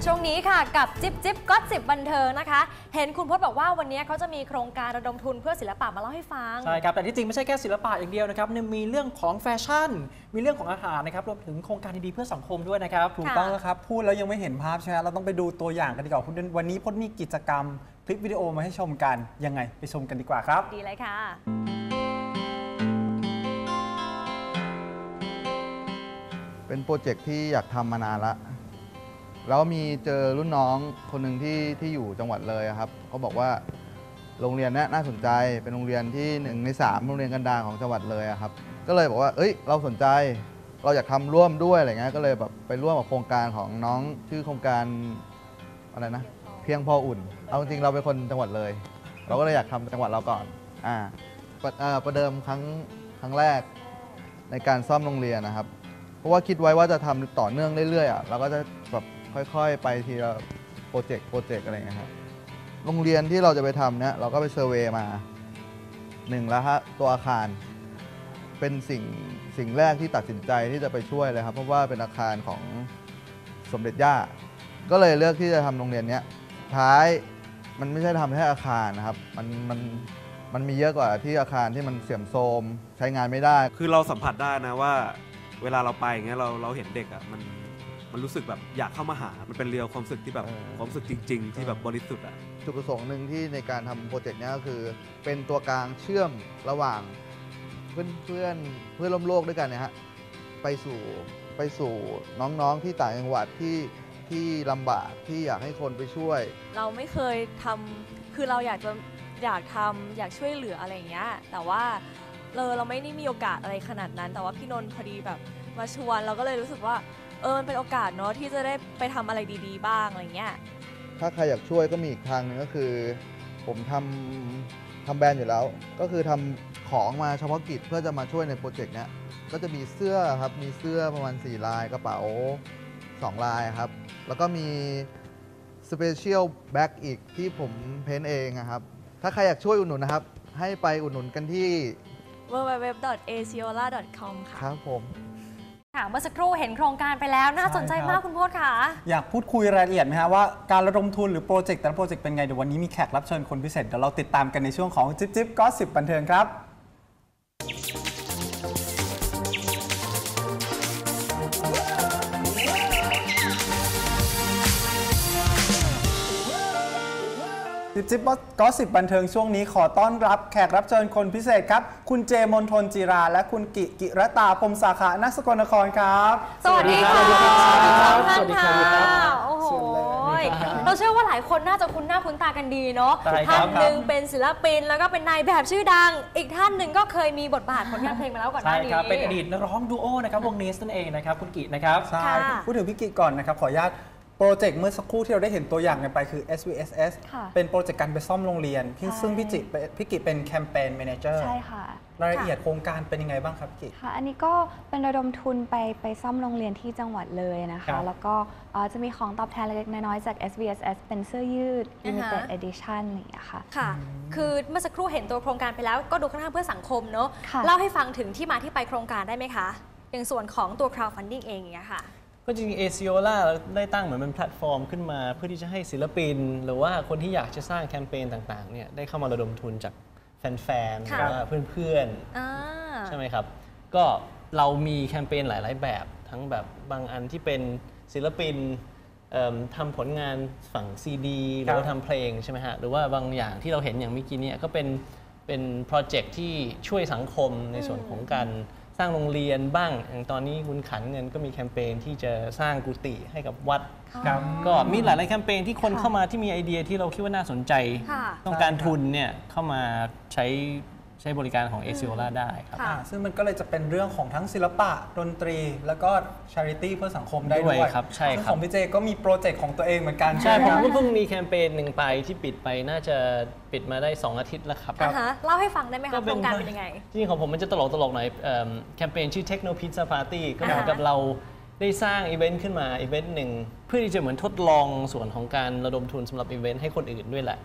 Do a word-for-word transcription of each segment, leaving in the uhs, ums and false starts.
ช่วงนี้ค่ะกับจิ๊บจิ๊บก็สิบบันเทิงนะคะเห็นคุณพจน์บอกว่าวันนี้เขาจะมีโครงการระดมทุนเพื่อศิลปะมาเล่าให้ฟังใช่ครับแต่ที่จริงไม่ใช่แค่ศิลปะอย่างเดียวนะครับมีเรื่องของแฟชั่นมีเรื่องของอาหารนะครับรวมถึงโครงการดีๆเพื่อสังคมด้วยนะครับถูกต้องแล้วครับพูดแล้วยังไม่เห็นภาพใช่ไหมเราต้องไปดูตัวอย่างกันดีกว่าวันนี้พจน์มีกิจกรรมคลิปวิดีโอมาให้ชมกันยังไงไปชมกันดีกว่าครับดีเลยค่ะเป็นโปรเจกต์ที่อยากทำมานานละแล้วมีเจอรุ่นน้องคนหนึ่งที่ที่อยู่จังหวัดเลยครับเขาบอกว่าโรงเรียนนี้น่าสนใจเป็นโรงเรียนที่หนึ่งในสามโรงเรียนกันดารของจังหวัดเลยครับก็เลยบอกว่าเอ้ยเราสนใจเราอยากทำร่วมด้วยอะไรเงี้ยก็เลยแบบไปร่วมกับโครงการของน้องชื่อโครงการอะไรนะเพียงพออุ่นเอาจริงเราเป็นคนจังหวัดเลยเราก็เลยอยากทำจังหวัดเราก่อนอ่าประเดิมครั้งครั้งแรกในการซ่อมโรงเรียนนะครับเพราะว่าคิดไว้ว่าจะทำต่อเนื่องเรื่อยๆอ่ะเราก็จะแบบค่อยๆไปทีละโปรเจกต์โปรเจกต์อะไรอย่างเงี้ยครับโรงเรียนที่เราจะไปทำเนี่ยเราก็ไปเซอร์เวย์มาหนึ่งแล้วฮะตัวอาคารเป็นสิ่งสิ่งแรกที่ตัดสินใจที่จะไปช่วยเลยครับเพราะว่าเป็นอาคารของสมเด็จย่าก็เลยเลือกที่จะทำโรงเรียนนี้ท้ายมันไม่ใช่ทำแค่อาคารนะครับมันมันมันมีเยอะกว่าที่อาคารที่มันเสื่อมโทรมใช้งานไม่ได้คือเราสัมผัสได้นะว่าเวลาเราไปอย่างเงี้ยเราเราเห็นเด็กอ่ะมันมันรู้สึกแบบอยากเข้ามาหามันเป็นเรียลความรู้สึกที่แบบความรู้สึกจริงๆที่แบบบริสุทธิ์อ่ะจุดประสงค์หนึ่งที่ในการทำโปรเจกต์นี้ก็คือเป็นตัวกลางเชื่อมระหว่างเพื่อนเพื่อนเพื่อนร่วมโลกด้วยกันนะฮะไปสู่ไปสู่น้องๆที่ต่างจังหวัดที่ที่ลำบากที่อยากให้คนไปช่วยเราไม่เคยทำคือเราอยากจะอยากทำอยากช่วยเหลืออะไรอย่างเงี้ยแต่ว่าเราเราไม่ได้มีโอกาสอะไรขนาดนั้นแต่ว่าพี่นนท์พอดีแบบมาชวนเราก็เลยรู้สึกว่าเออมันเป็นโอกาสเนาะที่จะได้ไปทำอะไรดีๆบ้างอะไรเงี้ยถ้าใครอยากช่วยก็มีอีกทางนึงก็คือผมทำทำแบรนด์อยู่แล้วก็คือทำของมาเฉพาะกิจเพื่อจะมาช่วยในโปรเจกต์นี้ก็จะมีเสื้อครับมีเสื้อประมาณสี่ลายกระเป๋าสองลายครับแล้วก็มีสเปเชียลแบ็กอีกที่ผมเพ้นเองครับถ้าใครอยากช่วยอุดหนุนนะครับให้ไปอุดหนุนกันที่ดับเบิลยู ดับเบิลยู ดับเบิลยู ดอท เอ ซี โอ แอล เอ ดอท คอม ค่ะครับผมค่ะเมื่อสักครู่เห็นโครงการไปแล้วน่าสนใจมากคุณพจน์ค่ะอยากพูดคุยรายละเอียดไหมฮะว่าการระดมทุนหรือโปรเจกต์แต่ละโปรเจกต์เป็นไงเดี๋ยววันนี้มีแขกรับเชิญคนพิเศษเดี๋ยวเราติดตามกันในช่วงของจิ๊บจิ๊บก็สิบบันเทิงครับจิ๊บจิ๊บก็สิบบันเทิงช่วงนี้ขอต้อนรับแขกรับเชิญคนพิเศษครับคุณเจมนทนจิราและคุณกิกิรตาพรมสาขาณสกลนครครับสวัสดีค่ะสวัสดีค่ะโอ้โหเราเชื่อว่าหลายคนน่าจะคุ้นหน้าคุ้นตากันดีเนาะท่านหนึ่งเป็นศิลปินแล้วก็เป็นนายแบบชื่อดังอีกท่านหนึ่งก็เคยมีบทบาทผลงานเพลงมาแล้วก่อนหน้านี้ใช่ครับเป็นอดีตนักร้องดูโอนะครับวงเนสนั่นเองนะครับคุณกินะครับใช่พูดถึงพี่กิก่อนนะครับขออนุญาตโปรเจกต์เมื่อสักครู่ที่เราได้เห็นตัวอย่างกันไปคือ เอส วี เอส เอส เป็นโปรเจกต์การไปซ่อมโรงเรียนซึ่งพี่จิพี่กิเป็นแคมเปญแมเนเจอร์ใช่ค่ะรายละเอียดโครงการเป็นยังไงบ้างครับพี่กิค่ะอันนี้ก็เป็นระดมทุนไปไปซ่อมโรงเรียนที่จังหวัดเลยนะคะแล้วก็จะมีของตอบแทนเล็กๆน้อยๆจาก เอส วี เอส เอส เป็นเสื้อยืด Limited Edition อะไรอย่างเงี้ยค่ะค่ะคือเมื่อสักครู่เห็นตัวโครงการไปแล้วก็ดูค่อนข้างเพื่อสังคมเนาะเล่าให้ฟังถึงที่มาที่ไปโครงการได้ไหมคะอย่างส่วนของตัว crowdfunding เองอย่างเงี้ยค่ะก็จริงๆ เอ ซี โอ แอล เอ ได้ตั้งเหมือนเป็นแพลตฟอร์มขึ้นมาเพื่อที่จะให้ศิลปินหรือว่าคนที่อยากจะสร้างแคมเปญต่างๆเนี่ยได้เข้ามาระดมทุนจากแฟนๆหรือว่าเพื่อนๆใช่ไหมครับก็เรามีแคมเปญหลายๆแบบทั้งแบบบางอันที่เป็นศิลปินทำผลงานฝั่งซีดีหรือว่าทำเพลงใช่ไหมฮะหรือว่าบางอย่างที่เราเห็นอย่างเมื่อกี้เนี่ยก็เป็นเป็นโปรเจกต์ที่ช่วยสังคมในส่วนของการสร้างโรงเรียนบ้างอย่างตอนนี้คุณขันเงินก็มีแคมเปญที่จะสร้างกุฏิให้กับวัดก็มีหลายๆแคมเปญที่คนเข้ามาที่มีไอเดียที่เราคิดว่าน่าสนใจต้องการทุนเนี่ยเข้ามาใช้ใช้บริการของ เอ ซี โอ แอล ได้ครับซึ่งมันก็เลยจะเป็นเรื่องของทั้งศิลปะดนตรีแล้วก็ charity เพื่อสังคมได้ด้วยครับใช่ครับของพี่เจก็มีโปรเจกต์ของตัวเองเหมือนกันใช่ผมก็เพิ่งมีแคมเปญหนึ่งไปที่ปิดไปน่าจะปิดมาได้สองอาทิตย์แล้วครับเล่าให้ฟังได้ไหมคะโครงการเป็นยังไงจริงๆของผมมันจะตลกตลกหน่อยแคมเปญชื่อ Techno Pizza Party ก็เหมือนกับเราได้สร้างอีเวนต์ขึ้นมาอีเวนต์หนึ่งเพื่อที่จะเหมือนทดลองส่วนของการระดมทุนสำหรับอีเวนต์ให้คนอื่นด้วยแหละ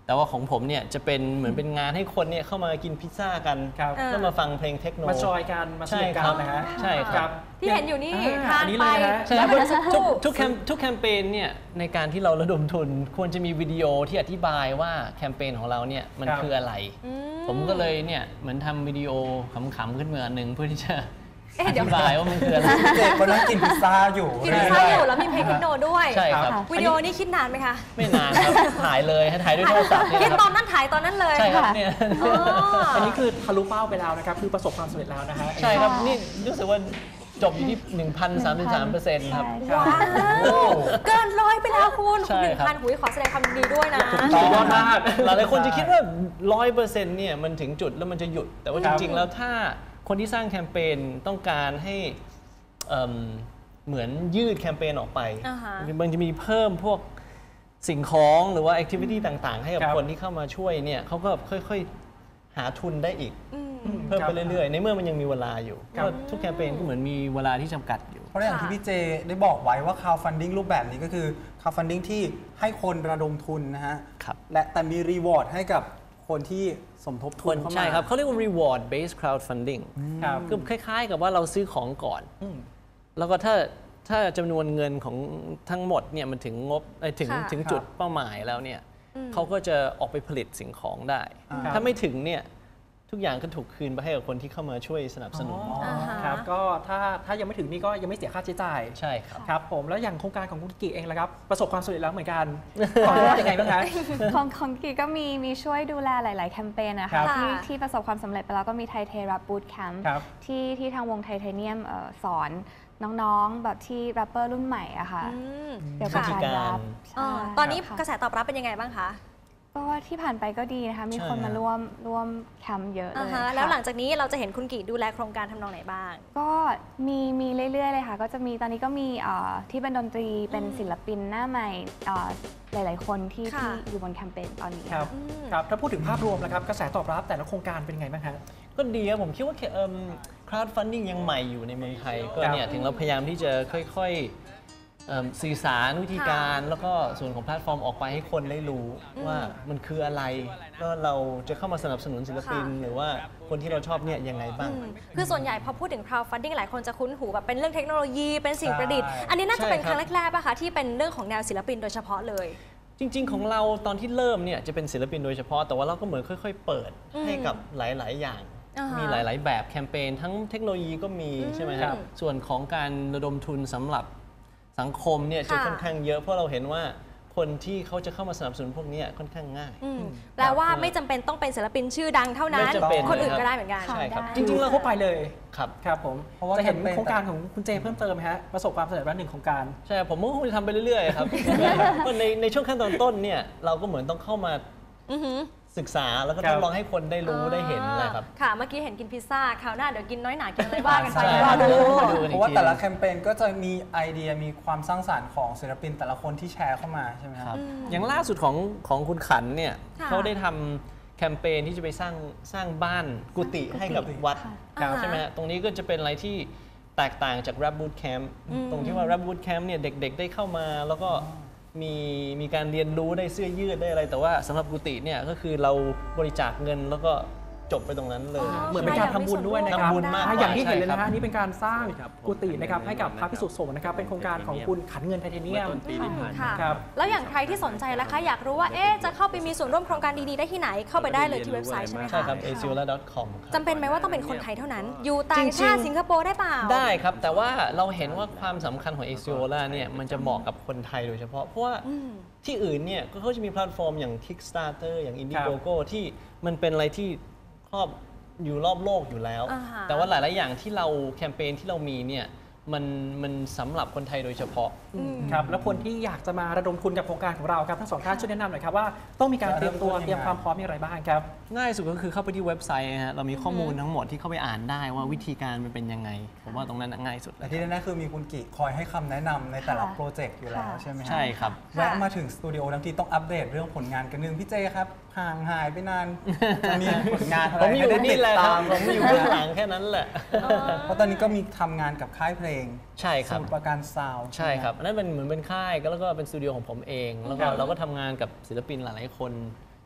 แต่ว่าของผมเนี่ยจะเป็นเหมือนเป็นงานให้คนเนี่ยเข้ามากินพิซซ่ากันครับแล้วมาฟังเพลงเทคโนมาจอยกันมาสนุกกันนะฮะใช่ครับที่เห็นอยู่นี่อ่าทานอันนี้ไปเลยนะใช่แล้วครับเมื่อสักคทุกรู่ทุกแคมทุกแคมเปญเนี่ยในการที่เราระดมทุนควรจะมีวิดีโอที่อธิบายว่าแคมเปญของเราเนี่ยมันครับคืออะไรอืมผมก็เลยเนี่ยเหมือนทำวิดีโอขำๆขึ้นมาอันหนึ่งเพื่อที่จะเอ๊ะอเดี๋ยวธิบายว่ามันคืออะไรเด็กคนนั้นกินพิซซ่าอยู่กินพิซซ่าอยู่แล้วมีเพลงเทคโนด้วยใช่ครับวิดีโอนี้คิดนานไหมคะไม่นานครับ ถ่ายเลยให้ถ่ายด้วยโทรศัพท์เนี่ยคิดคตรัอบ นนั้นถ่ายตอนนั้นเลยใช่ครับเนี่ยอ๋ออันนี้คือทะลุเป้าไปแล้วนะครับคือประสบความสำเร็จแล้วนะฮะใช่ครับนี่รู้สึกว่าจบอยู่ที่ หนึ่งพันสามสิบสามเปอร์เซ็นต์ ครับใช่ว้าวเกินร้อยไปแล้วคุณใช่หนึ่งครับพันหุยขอแสดงความยินดีด้วยนะสุดยอดมากหลายๆคนจะคิดว่าร้อยเปอร์เซ็นต์เนี่ยมันถึงจุดแล้วมันจะหยุด แต่ว่าคจรับริง ๆ แล้วถ้าคนที่สร้างแคมเปญต้องการให้เอิ่มเหมือนยืดแคมเปญออกไปอ่าฮะมันจะมีเพิ่มพวกสิ่งของหรือว่าแอคทิวิตี้ต่างๆ ให้กับครับคนที่เข้ามาช่วยเนี่ยเขาก็ค่อยๆหาทุนได้อีกอืมเพิ่มไปเรื่อยๆ ในเมื่อมันยังมีเวลาอยู่ครับเพราะทุกแคมเปญก็เหมือนมีเวลาที่จำกัดอยู่เพราะอย่างที่พี่เจได้บอกไว้ว่า crowdfunding รูปแบบนี้ก็คือ crowdfunding ที่ให้คนระดมทุนนะฮะครับและแต่มีรีวอร์ดให้กับคนที่สมทบทุนเข้ามาใช่ครับเขาเรียกว่า reward based crowdfunding ครับคือคล้ายๆ กับว่าเราซื้อของก่อนอืมแล้วก็ถ้าถ้าจำนวนเงินของทั้งหมดเนี่ยมันถึงงบเอ้ยถึงค่ะถึงจุดเป้าหมายแล้วเนี่ยเขาก็จะออกไปผลิตสิ่งของได้ครับถ้าไม่ถึงเนี่ยทุกอย่างก็ถูกคืนไปให้กับคนที่เข้ามาช่วยสนับสนุนอ่าฮะครับก็ถ้าถ้ายังไม่ถึงนี่ก็ยังไม่เสียค่าใช้จ่ายใช่ครับครับผมแล้วอย่างโครงการของคุณกิเองล่ะครับประสบความสำเร็จแล้วเหมือนกันต่อยอดยังไงบ้างคะของของกีก็มีมีช่วยดูแลหลาย ๆ แคมเปญนะครัคะบที่ที่ประสบความสำเร็จไปแล้วก็มีไทเทรับบูตแคมป์ครับที่ที่ทางวงไทเทเนียมเอ่อสอนน้องๆ แบบที่แรปเปอร์รุ่นใหม่อะค่ะอืมเกี่ยวกับวิธีการการรับอ๋อใช่ตอนนี้ค่ะกระแสตอบรับเป็นยังไงบ้างคะก็ที่ผ่านไปก็ดีนะคะ มีใช่คนมาฮะร่วมร่วมแคมป์เยอะเลอ่าย ฮะค่ะแล้วหลังจากนี้เราจะเห็นคุณกิดูแลโครงการทำนองไหนบ้างก็มีมีเรื่อย ๆ เลยค่ะ ก็จะมีตอนนี้ก็มีเอ่อที่เป็นดนตรีเป็นศิลปินหน้าใหม่เอ่อหลาย ๆ คนที่ค่ะที่อยู่บนแคมเปญตอนนี้ครับอืมครับถ้าพูดถึงภาพรวมนะครับกระแสตอบรับแต่ละโครงการเป็นยังไงบ้างครับก็ดีครับผมคิดว่าเอิ่ม crowdfunding ยังใหม่อยู่ในเมืองไทย ก็เนี่ยถึงเราพยายามที่จะค่อยๆเอิ่มสื่อสารวิธีการ แล้วก็ส่วนของแพลตฟอร์มออกไปให้คนได้รู้ว่ามันคืออะไรแล้วเราจะเข้ามาสนับสนุนศิลปิน หรือว่าคนที่เราชอบเนี่ยยังไงบ้างอืมคือส่วนใหญ่พอพูดถึง crowdfunding หลายคนจะคุ้นหูแบบเป็นเรื่องเทคโนโลยีเป็นสิ่งประดิษฐ์ใช่อันนี้น่าจะเป็นใช่คครับรั้งแรกๆป่ะคะที่เป็นเรื่องของแนวศิลปินโดยเฉพาะเลยจริง ๆ ของเราตอนที่เริ่มเนี่ยจะเป็นศิลปินโดยเฉพาะแต่ว่าเราก็เหมือนค่อย ๆ เปิดอืมให้กับหลาย ๆ อย่างอ่าฮะมีหลาย ๆ แบบแคมเปญทั้งเทคโนโลยีก็มีใช่ไหมครับอืมส่วนของการระดมทุนสำหรับสังคมเนี่ยจะค่ะค่อนข้างเยอะเพราะเราเห็นว่าคนที่เขาจะเข้ามาสนับสนุนพวกเนี้ยค่อนข้างง่ายอืมแปลว่าไม่จำเป็นต้องเป็นศิลปินชื่อดังเท่านั้นไม่จำเป็นคนอื่นครับก็ได้เหมือนกันใช่ครับได้จริงๆเราทั่วไปเลยครับครับผมเพราะว่าจะเห็นแคมเปญโครงการของคุณเจเพิ่มเติมไหมฮะประสบความสำเร็จแล้วหนึ่งโครงการใช่ผมก็คงจะทำไปเรื่อย ๆ ครับ เพราะในในช่วงขั้นตอนต้นเนี่ยเราก็เหมือนต้องเข้ามาอือหือศึกษาแล้วก็ครัต้อบ งลองให้คนได้รู้ได้เห็นแหละครับค่ะ เมื่อกี้เห็นกินพิซซ่าคราวหน้าเดี๋ยวกินน้อยหนากินอะไรบ้างกันไปใช่รอดูเพราะว่าแต่ละแคมเปญก็จะมีไอเดียมีความสร้างสรรค์ของศิลปินแต่ละคนที่แชร์เข้ามาใช่ไหมครับอย่างล่าสุดของของคุณขันเนี่ยค่ะเขาได้ทำแคมเปญที่จะไปสร้างสร้างบ้านกุฏิให้กับวัดค่ะใช่ไหมฮะตรงนี้ก็จะเป็นอะไรที่แตกต่างจาก Rap Boot Camp ตรงที่ว่า Rap Boot Camp เนี่ยเด็กๆได้เข้ามาแล้วก็มีมีการเรียนรู้ได้เสื้อยืดได้อะไร แต่ว่าสำหรับกุฏิเนี่ยก็คือเราบริจาคเงินแล้วก็จบไปตรงนั้นเลยอ๋อเหมือนเป็นการทำบุญด้วยนะครับทำบุญมากกว่าอย่างที่เห็นเลยนะใช่ครัฮะบนี่เป็นการสร้างกุฏินะครับให้กับพระภิกษุสงฆ์นะครับเป็นโครงการของคุณขันเงินไทเทเนียมค่ะครับแล้วอย่างใครที่สนใจแล้วคะอยากรู้ว่าเอ๊ะจะเข้าไปมีส่วนร่วมโครงการดีๆได้ที่ไหนเข้าไปได้เลยที่เว็บไซต์ใช่ไหมใช่คะครับ เอ ซี โอ แอล ดอท คอมจำเป็นไหมว่าต้องเป็นคนไทยเท่านั้น อยู่ต่างชาติจริงๆสิงคโปร์ได้เปล่าได้ครับ แต่ว่าเราเห็นว่าความสำคัญของ เอ ซี โอ เนี่ยมันจะเหมาะกับคนไทยโดยเฉพาะ เพราะว่าที่อื่นเนี่ยก็เขาจะมีแพลตฟอร์มอย่าง Kickstarter อย่าง Indiegogo ที่มันเป็นอะไรที่ครอบอยู่รอบโลกอยู่แล้วอ่าฮะแต่ว่าหลาย ๆ อย่างที่เราแคมเปญที่เรามีเนี่ยมันมันสำหรับคนไทยโดยเฉพาะครับแล้วคนที่อยากจะมาระดมทุนกับโครงการของเราครับทั้งสองท่านช่วยแนะนำหน่อยครับว่าต้องมีการเตรียมตัวเตรียมความพร้อมอย่างไรบ้างครับง่ายสุดก็คือเข้าไปที่เว็บไซต์นะฮะเรามีข้อมูลทั้งหมดที่เข้าไปอ่านได้ว่าวิธีการมันเป็นยังไง ผมว่าตรงนั้นง่ายสุดเลแต่ยที่แน่ๆคือมีคุณกิคอยให้คำแนะนำในแต่ละค่ะโปรเจกต์อยู่แล้วค่ะใช่ไหมฮะใช่ครับแวะมาถึงสตูดิโอทั้งทีต้องอัปเดตเรื่องผลงานกันนึงพี่เจครับห่างหายไปนานจะมีผลงานอะไรผมอยู่ให้ได้นี่ติดแหละคตารับมผมอยู่เบื้องหลังแค่นั้นแหละเพราะตอนนี้ก็มีทำงานกับค่ายเพลงใช่คสรับมุทรปราการซาวด์ใช่ครับอันนั้นเป็นเหมือนเป็นค่ายก็แล้วก็เป็นสตูดิโอของผมเอง แล้วก็เราก็ทำงานกับศิลปินหลายๆคน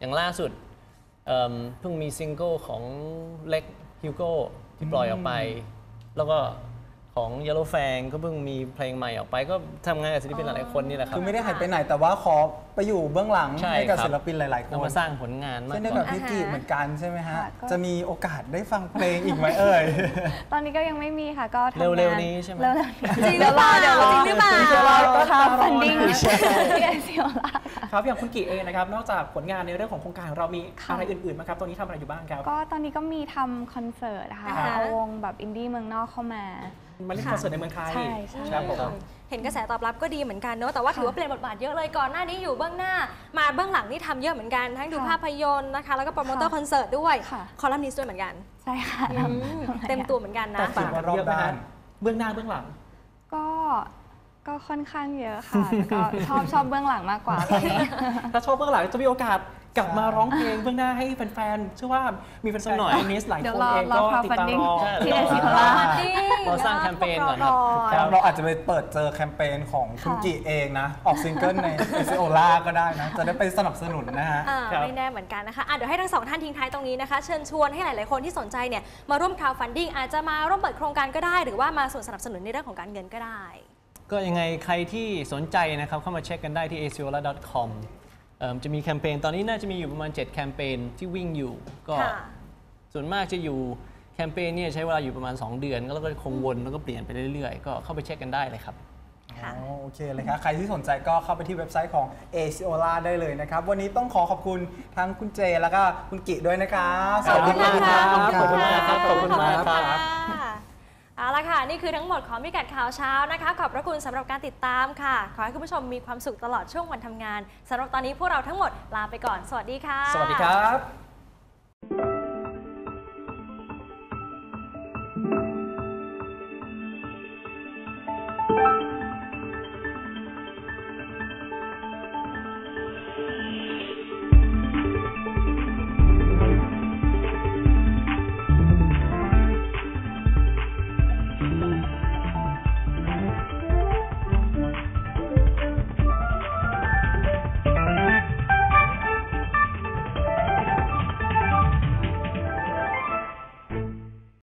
อย่างล่าสุดเอิ่มเพิ่งมีซิงเกิลของเล็กฮิวโก้ที่ปล่อยออกไป แล้วก็ของ Yellow Fang ก็เพิ่งมีเพลงใหม่ออกไปก็ทำงานกับศิลปินหลายๆคนนี่แหละครับคือไม่ได้หายไปไหนแต่ว่าขอไปอยู่เบื้องหลังใช่ให้กับครับศิลปินหลายๆคนเอามาสร้างผลงานมากเช่นกเดียวกับว่าพี่กีเหมือนกันใช่ไหมฮะค่ะก็จะมีโอกาสได้ฟังเพลงอีกไหมเอ่ยตอนนี้ก็ยังไม่มีค่ะ ก็ทำงานเร็วๆนี้ใช่ไหมเร็วๆนี้จริงหรือเปล่าเดี๋ยวรอจริงหรือเปล่าเดี๋ยวรอก็ทำฟันดิ้งใช่ที่ไอซีโอลาครับอย่างคุณกิเองนะครับนอกจากผลงานในเรื่องของโครงการของเรามีค่ะอะไรอื่นๆไหมครับตอนนี้ทำอะไรอยู่บ้างครับก็ตอนนี้ก็มีทำคอนเสิร์ตค่ะอ่าฮะเอาวงแบบอินดี้เมืองนอกเข้ามามาเล่นคอนเสิร์ตในเมืองไทยใช่ใช่ครับผมเห็นกระแสตอบรับก็ดีเหมือนกันเนอะแต่ว่าถือว่าเปลี่ยนบทบาทเยอะเลยก่อนหน้านี้อยู่เบื้องหน้ามาเบื้องหลังนี่ทำเยอะเหมือนกันทั้งดูค่ะภาพยนตร์นะคะแล้วก็โปรโมเตอร์ค่ะคอนเสิร์ตด้วยค่ะคอลัมนิสต์ด้วยเหมือนกันใช่ค่ะอืทำมทำหลายเต็มอย่างตัวเหมือนกันนะแตกต่างกันเยอะไหมฮะเบื้องหน้าเบื้องหลังก็ก็ค่อนข้างเยอะค่ะแต่ก็ชอบชอบเบื้องหลังมากกว่าตอนนี้ถ้าชอบเบื้องหลังจะมีโอกาสกลับมาร้องเพลงเบื้องหน้าให้แฟนๆเชื่อว่ามีแฟนๆหน่อยคอลัมนิสต์หลายเดี๋คยวน รอเองรอก็ติดตาม crowdfunding รอที่ไอซีโอลาเราสร้างแคมเปญก่อนครับครับเราอาจจะไปเปิดเจอแคมเปญของคุณค่ะกิเองนะ ออกซิงเกิลในเอซิโอล่าก็ได้นะ จะได้ไปสนับสนุนนะฮะอ่าครับไม่แน่เหมือนกันนะคะอ่ะเดี๋ยวให้ทั้งสองท่านทิ้งท้ายตรงนี้นะคะ เชิญชวนให้หลาย ๆ คนที่สนใจเนี่ยมาร่วม crowdfunding อาจจะมาร่วมเปิดโครงการก็ได้ หรือว่ามาส่วนสนับสนุนในเรื่องของการเงินก็ได้ก็ยังไงใครที่สนใจนะครับเข้ามาเช็คกันได้ที่ เอ ซี โอ แอล เอ ดอท คอม เอิ่มจะมีแคมเปญตอนนี้น่าจะมีอยู่ประมาณ เจ็ด แคมเปญที่วิ่งอยู่ก็ค่ะส่วนมากจะอยู่แคมเปญเนี่ยใช้เวลาอยู่ประมาณ สอง เดือนแล้วก็คงวนแล้วก็เปลี่ยนไปเรื่อยๆ ก็เข้าไปเช็คกันได้เลยครับค่ะอ๋อโอเคเลยครับ ใครที่สนใจก็เข้าไปที่เว็บไซต์ของ เอ ซี โอ ล่า ได้เลยนะครับ วันนี้ต้องขอขอบคุณทั้งคุณเจแล้วก็คุณกิด้วยนะครับขอบคุณมากครับขอบคุณมากครับขอบคุณมากครับเอาละค่ะ นี่คือทั้งหมดของพิกัดข่าวเช้านะคะ ขอบพระคุณสำหรับการติดตามค่ะ ขอให้คุณผู้ชมมีความสุขตลอดช่วงวันทำงานสำหรับตอนนี้พวกเราทั้งหมดลาไปก่อน สวัสดีค่ะสวัสดีครับ